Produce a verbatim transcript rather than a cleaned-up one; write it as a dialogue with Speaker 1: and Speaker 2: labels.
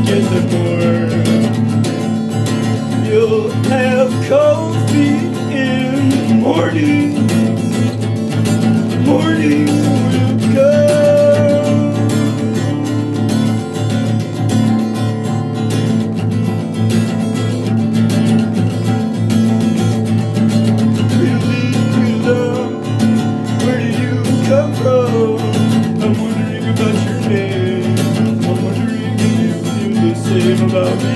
Speaker 1: get the more you'll have cold feet in the morning. Morning will come. Really, love, where do you come from? I'm wondering about your name. I'm wondering if you feel the same about me.